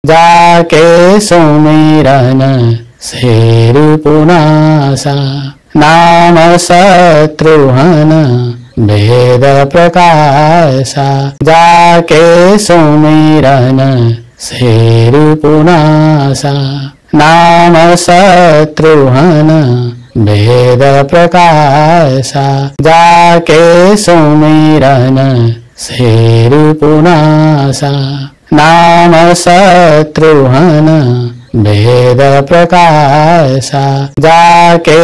जाके सुमिरन सिर पुनासा। नाम शत्रुघ्न वेद प्रकाशा, जाके सुमिरन सिर पुनासा। नाम शत्रुघ्न वेद प्रकाशा, जाके सुमिरन सिर पुनासा। नाम शत्रुघ्न वेद प्रकाशा, जाके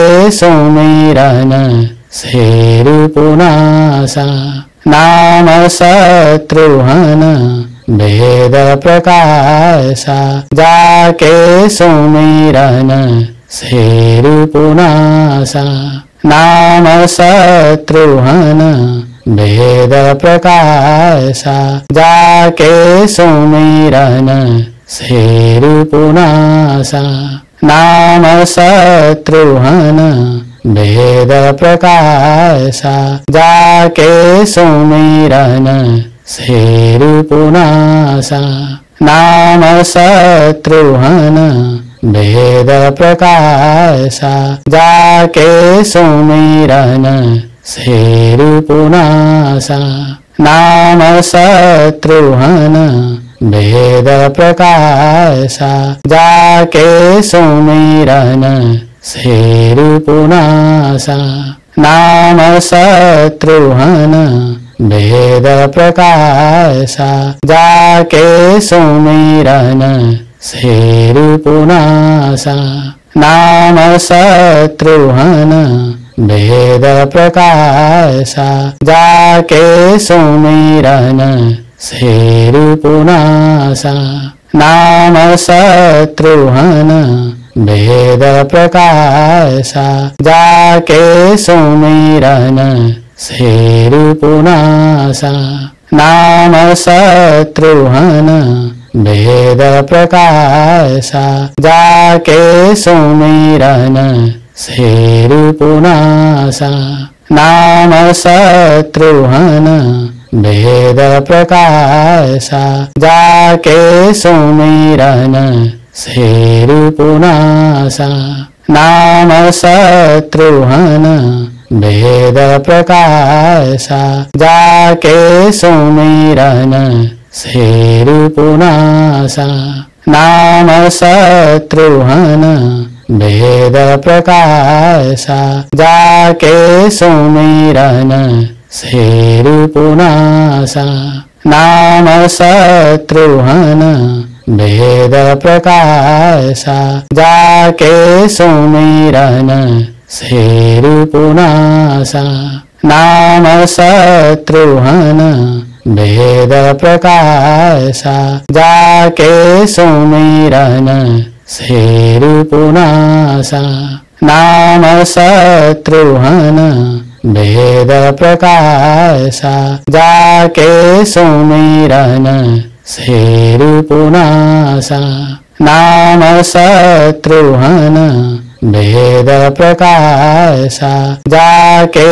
सुमिरन सिर पुनासा। नाम शत्रुघ्न वेद प्रकाशा, जाके सुमिरन सिर पुनासा। नाम शत्रुघ्न वेद प्रकाशा, जाके सुमिरन सिर पुनासा। नाम शत्रुघ्न वेद प्रकाशा, जाके सुमिरन सिर पुनासा। नाम शत्रुघ्न वेद प्रकाशा, जाके सुमिरन सिर पुनासा। नाम शत्रुघ्न वेद प्रकाशा, जाके सुमिरन सिर पुनासा। नाम शत्रुघ्न वेद प्रकाशा, जाके सुमिरन सिर पुनासा। नाम शत्रुघ्न वेद प्रकाशा, जाके सुमिरन सिर पुनासा। नाम शत्रुघ्न वेद प्रकाशा, जाके सुमिरन सिर पुनासा। नाम शत्रुघ्न वेद प्रकाशा, जाके सुमिरन सिर पुनासा। नाम शत्रुघ्न वेद प्रकाशा, जाके सुमिरन सिर पुनासा। नाम शत्रुघ्न वेद प्रकाशा, जाके सुमिरन सिर पुनासा। नाम शत्रुघ्न वेद प्रकाशा, जाके सुमिरन सिर पुनासा। नाम शत्रुघ्न वेद प्रकाशा, जाके सुमिरन सिर पुनासा। नाम शत्रुघ्न वेद प्रकाशा, जाके सुमिरन सिर पुनासा। नाम शत्रुघ्न वेद प्रकाशा, जाके सुमिरन सिर पुनासा। नाम शत्रुघ्न वेद प्रकाशा, जाके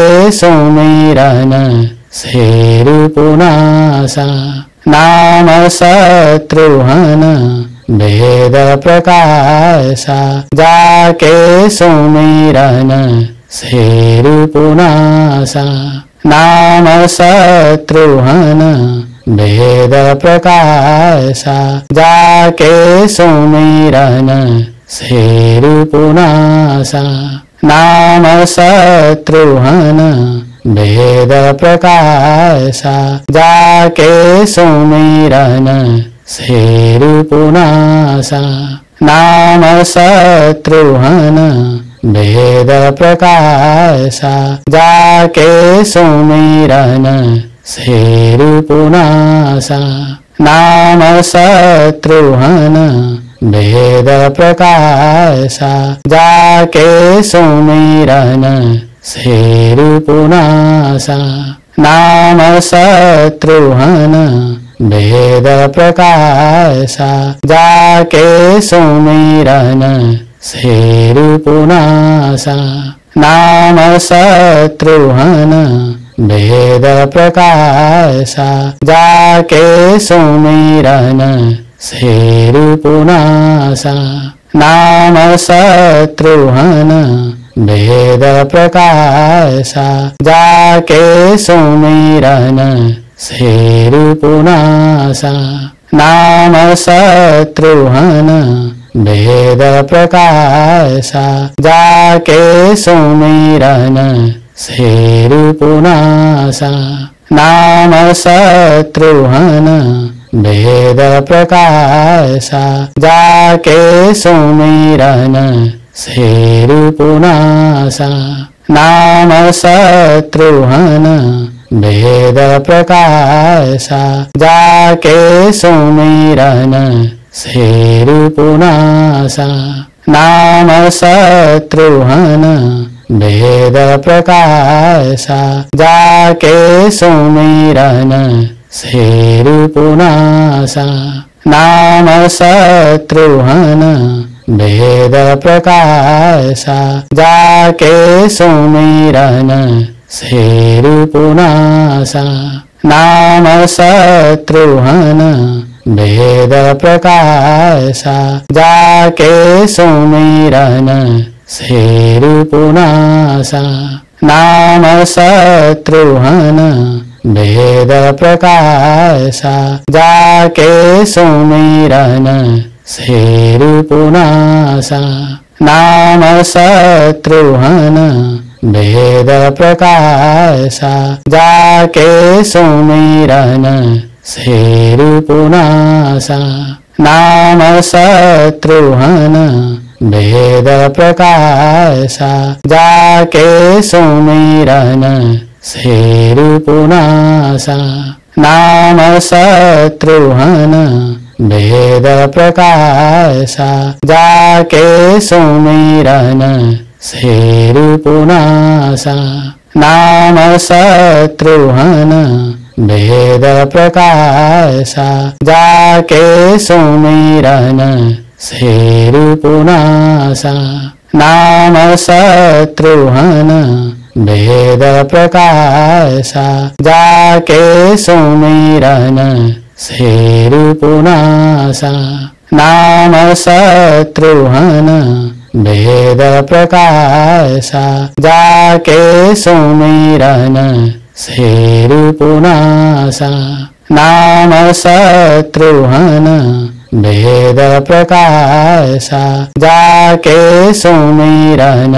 सुमिरन सिर पुनासा। नाम शत्रुघ्न वेद प्रकाशा, जाके सुमिरन सिर पुनासा। नाम शत्रुघ्न वेद प्रकाशा, जाके सुमिरन सिर पुनासा। नाम शत्रुघ्न वेद प्रकाशा, जाके सुमिरन सिर पुनासा। नाम शत्रुघ्न वेद प्रकाशा, जाके सुमिरन सिर पुनासा। नाम शत्रुघ्न वेद प्रकाशा, जाके सुमिरन सिर पुनासा। नाम शत्रुघ्न वेद प्रकाशा, जाके सुमिरन सिर पुनासा। नाम शत्रुघ्न वेद प्रकाशा, जाके सुमिरन सेरुपुनासा नाम शत्रुघ्न वेद प्रकाशा जाके सुमिरन सेरुपुनासा नाम शत्रुघ्न वेद प्रकाशा जाके सुमिरन सेरुपुनासा नाम शत्रुघ्न वेद प्रकाशा जाके सुमिरन सेरुपुनासा नाम शत्रुघ्न वेद प्रकाशा जाके सुमिरन सेरुपुनासा नाम शत्रुघ्न वेद प्रकाशा जाके सुमिरन सेरुपुनासा नाम शत्रुघ्न वेद प्रकाशा जाके सुमिरन सेरुपुनासा नाम शत्रुघ्न वेद प्रकाशा जाके सुमिरन सेरुपुनासा नाम शत्रुघ्न वेद प्रकाशा जाके सुमिरन सेरुपुनासा नाम शत्रुघ्न वेद प्रकाशा जाके सुमिरन सेरुपुनासा नाम शत्रुघ्न वेद प्रकाशा जाके सुमिरन सेरुपुनासा नाम शत्रुघ्न वेद प्रकाशा जाके सुमिरन सेरुपुनासा नाम शत्रुघ्न वेद प्रकाशा जाके सुमिरन सेरुपुनासा नाम शत्रुघ्न वेद प्रकाशा जाके सुमिरन सेरुपुनासा नाम शत्रुघ्न वेद प्रकाशा जाके सुमिरन सेरुपुनासा नाम शत्रुघ्न वेद प्रकाशा जाके सुमिरन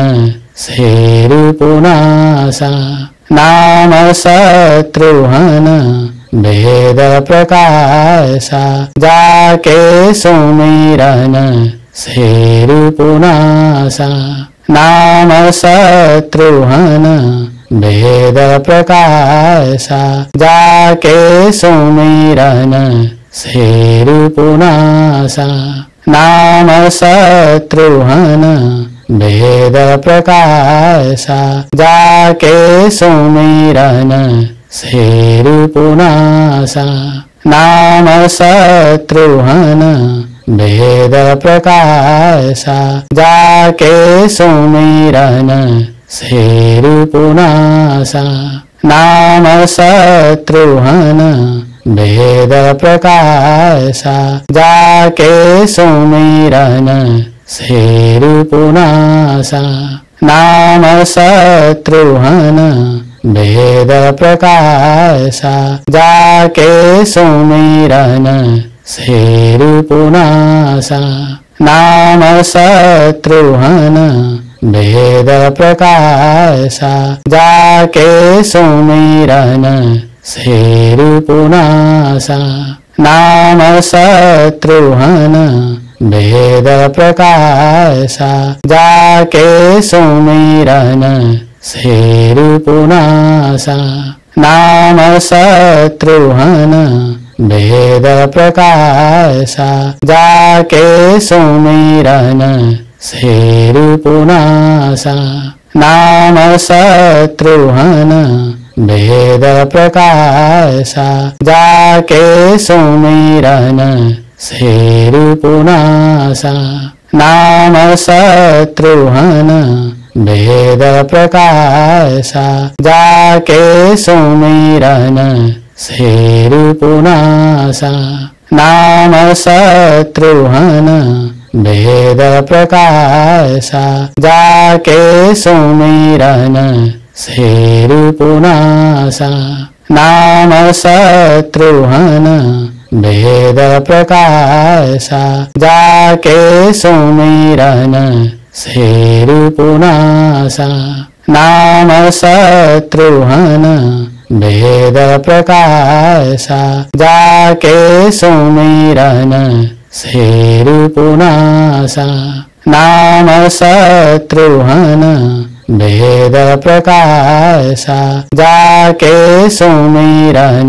सेरुपुनासा नाम शत्रुघ्न वेद प्रकाशा जाके सुमिरन सेरुपुनासा नाम शत्रुघ्न वेद प्रकाशा जाके सुमिरन सेरुपुनासा नाम शत्रुघ्न वेद प्रकाशा जाके सुमिरन सेरुपुनासा नाम शत्रुघ्न वेद प्रकाशा जाके सुमिरन सेरुपुनासा नाम शत्रुघ्न वेद प्रकाशा जाके सुमिरन सेरुपुनासा नाम शत्रुघ्न वेद प्रकाशा जाके सुमिरन सेरुपुनासा नाम शत्रुघ्न वेद प्रकाशा जाके सुमिरन सेरुपुनासा नाम शत्रुघ्न वेद प्रकाशा जाके सुमिरन सेरुपुनासा नाम शत्रुघ्न वेद प्रकाशा जाके सुमिरन सेरुपुनासा नाम शत्रुघ्न वेद प्रकाशा जाके सुमिरन सेरुपुनासा नाम शत्रुघ्न वेद प्रकाशा जाके सुमिरन सेरुपुनासा नाम शत्रुघ्न वेद प्रकाशा। जाके सुमिरन श्रीरूपनाशा। नाम शत्रुघ्न वेद प्रकाशा। जाके सुमिरन श्रीरूपनाशा। नाम शत्रुघ्न वेद प्रकाशा। जाके सुमिरन श्रीरूपनाशा। नाम शत्रुघ्न वेद प्रकाशा। जाके सुमिरन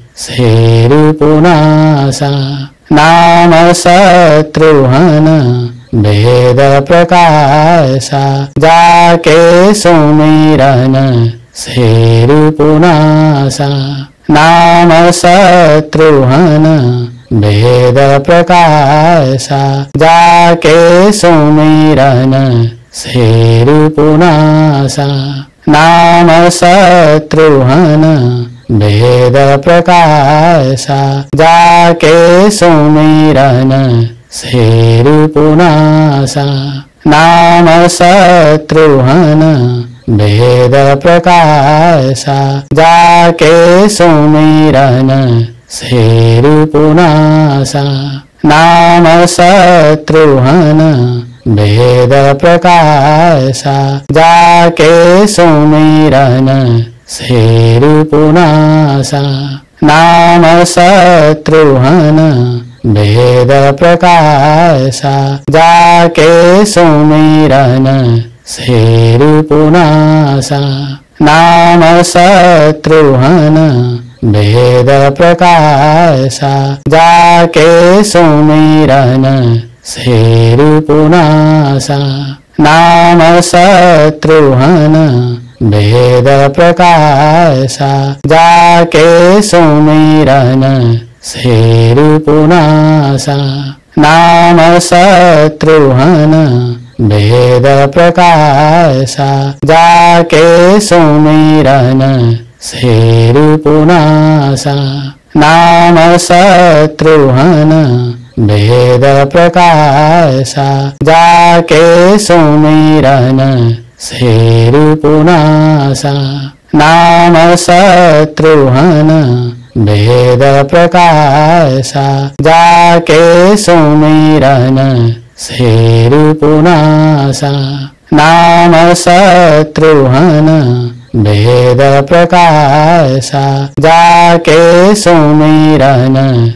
श्रीरूपनाशा। नाम शत्रुघ्न वेद प्रकाशा। जाके सुमिरन श्रीरूपनाशा। नाम शत्रुघ्न वेद प्रकाशा। जाके सुमिरन श्रीरूपनाशा। नाम शत्रुघ्न वेद प्रकाशा। जाके सुमिरन श्रीरूपनाशा। नाम शत्रुघ्न वेद प्रकाशा। जाके सुमिरन श्रीरूपनाशा। नाम शत्रुघ्न वेद प्रकाशा। जाके सुमिरन श्रीरूपनाशा। नाम शत्रुघ्न वेद प्रकाशा। जाके सुमिरन श्रीरूपनाशा। नाम शत्रुघ्न वेद प्रकाशा। जाके सुमिरन श्रीरूपनाशा। नाम शत्रुघ्न वेद प्रकाशा। जाके सुमिरन श्रीरूपनाशा। नाम शत्रुघ्न वेद प्रकाशा। जाके सुमिरन श्रीरूपनाशा। नाम शत्रुघ्न वेद प्रकाशा। जाके सुमिरन श्रीरूपनाशा। नाम शत्रुघ्न वेद प्रकाशा। जाके सुमिरन श्रीरूपनाशा। नाम शत्रुघ्न वेद प्रकाशा। जाके सुमिरन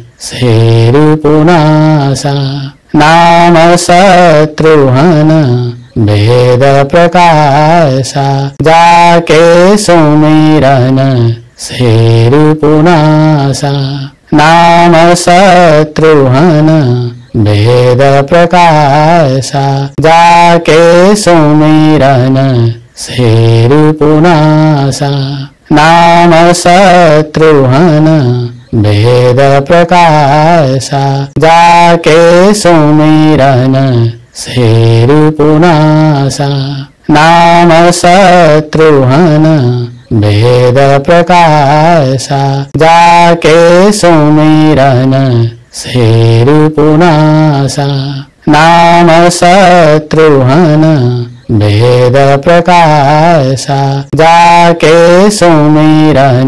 श्रीरूपनाशा। नाम शत्रुघ्न वेद प्रकाशा। जाके सुमिरन श्रीरूपनाशा। नाम शत्रुघ्न वेद प्रकाशा। जाके सुमिरन श्रीरूपनाशा। नाम शत्रुघ्न वेद प्रकाशा। जाके सुमिरन श्रीरूपनाशा। नाम शत्रुघ्न वेद प्रकाशा। जाके सुमिरन श्रीरूपनाशा। नाम शत्रुघ्न वेद प्रकाशा। जाके सुमिरन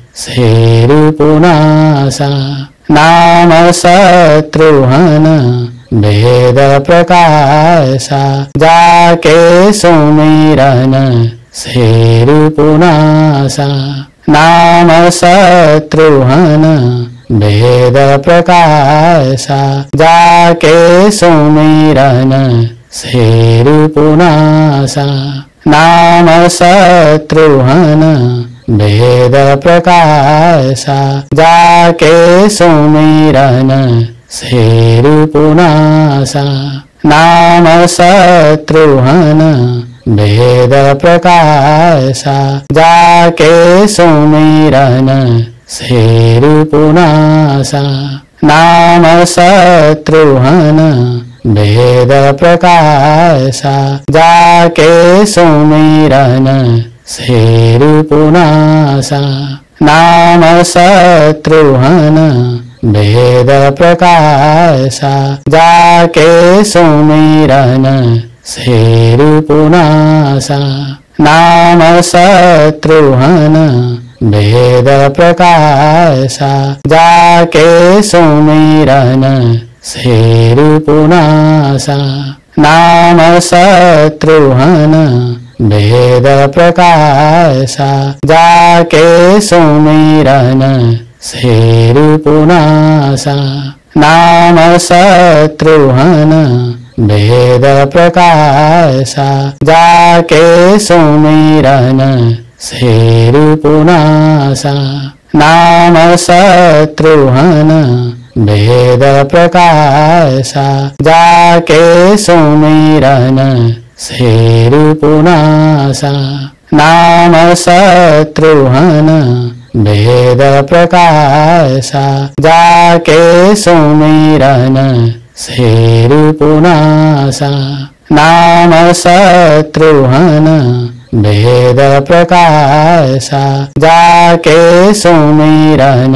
श्रीरूपनाशा। नाम शत्रुघ्न वेद प्रकाशा। जाके सुमिरन श्रीरूपनाशा। नाम शत्रुघ्न वेद प्रकाशा। जाके सुमिरन श्रीरूपनाशा। नाम शत्रुघ्न वेद प्रकाशा। जाके सुमिरन श्रीरूपनाशा। नाम शत्रुघ्न वेद प्रकाशा। जाके सुमिरन श्रीरूपनाशा। नाम शत्रुघ्न वेद प्रकाशा। जाके सुमिरन श्रीरूपनाशा। नाम शत्रुघ्न वेद प्रकाशा जाके सुमिरन सिरुपुनासा नाम शत्रुघ्न वेद प्रकाशा जाके सुमिरन सिरुपुनासा नाम शत्रुघ्न वेद प्रकाशा जाके सुमिरन सिरुपुनासा नाम शत्रुघ्न वेद प्रकाशा जाके सुमिरन सिरुपुनासा नाम शत्रुघ्न वेद प्रकाशा जाके सुमिरन सिरुपुनासा नाम शत्रुघ्न वेद प्रकाशा जाके सुमिरन सिरुपुनासा नाम शत्रुघ्न वेद प्रकाशा जाके सुमिरन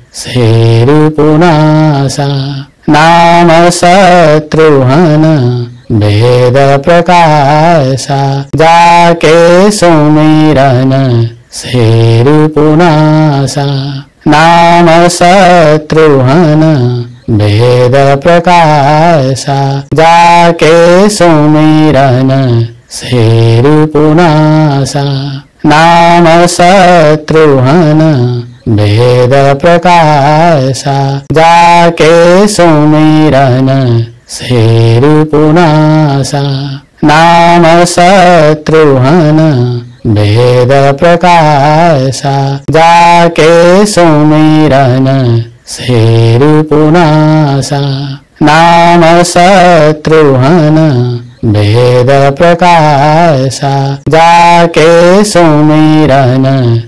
सिरुपुनासा नाम शत्रुघ्न वेद प्रकाशा जाके सुमिरन सिरुपुनासा नाम शत्रुघ्न वेद प्रकाशा जाके सुमिरन सिरुपुनासा नाम शत्रुघ्न वेद प्रकाशा जाके सुमिरन सिरुपुनासा नाम शत्रुघ्न वेद प्रकाशा जाके सुमिरन सिरुपुनासा नाम शत्रुघ्न वेद प्रकाशा जाके सुमिरन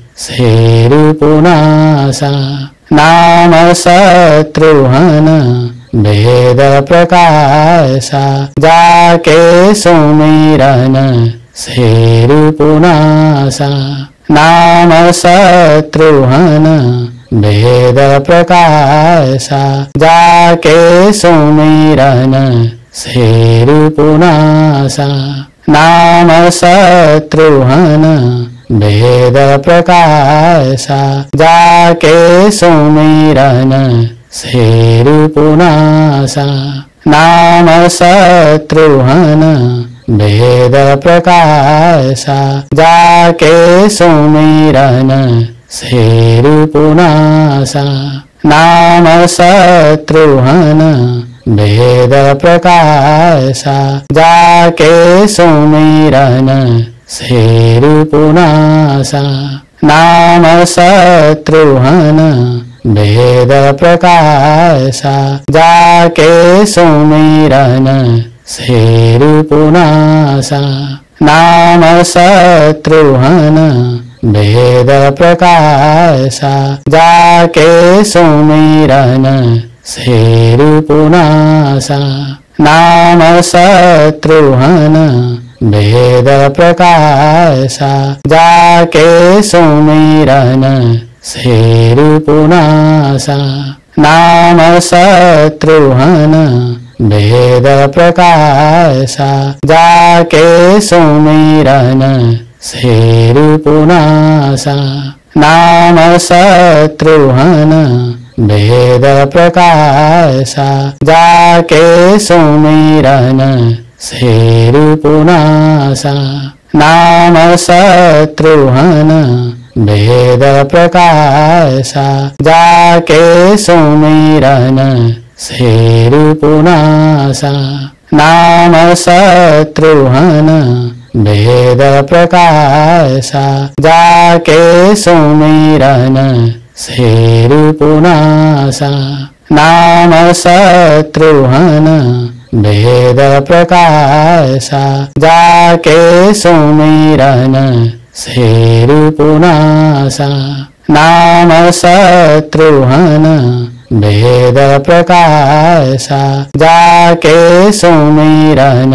सिरुपुनासा नाम शत्रुघ्न वेद प्रकाशा जाके सुमिरन सिरुपुनासा नाम शत्रुघ्न वेद प्रकाशा जाके सुमिरन सिरुपुनासा नाम शत्रुघ्न वेद प्रकाशा जाके सुमिरन सिरुपुनासा नाम शत्रुघ्न वेद प्रकाशा जाके सुमिरन सिरुपुनासा नाम शत्रुघ्न वेद प्रकाशा जाके सुमिरन सिरुपुनासा नाम शत्रुघ्न वेद प्रकाशा जाके सुमिरन सिरुपुनासा नाम शत्रुघ्न वेद प्रकाशा जाके सुमिरन सिरुपुनासा नाम शत्रुघ्न वेद प्रकाशा जाके सुमिरन सिरुपुनासा नाम शत्रुघ्न वेद प्रकाशा जाके सुमिरन सिरुपुनासा नाम शत्रुघ्न वेद प्रकाशा जाके सुमिरन सिरुपुनासा नाम शत्रुघ्न वेद प्रकाशा जाके सुमिरन सिरुपुनासा नाम शत्रुघ्न वेद प्रकाशा जाके सुमिरन सिरुपुनासा नाम शत्रुघ्न वेद प्रकाशा जाके सुमिरन सिरुपुनासा नाम शत्रुघ्न वेद प्रकाशा जाके सुमिरन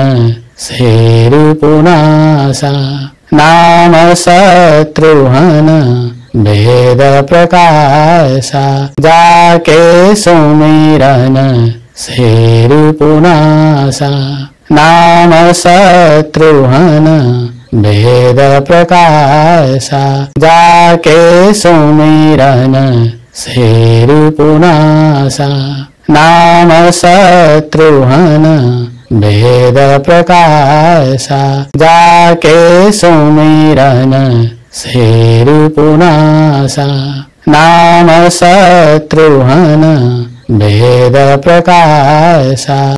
सिरुपुनासा नाम शत्रुघ्न भेद प्रकाशा। जाके सुमिरन सिर पुनासा। नाम शत्रुघ्न भेद प्रकाशा। जाके सुमिरन सिर पुनासा। नाम शत्रुघ्न भेद प्रकाशा। जाके सुमिरन सिर पुनासा। नाम शत्रुघ्न भेद प्रकाशा।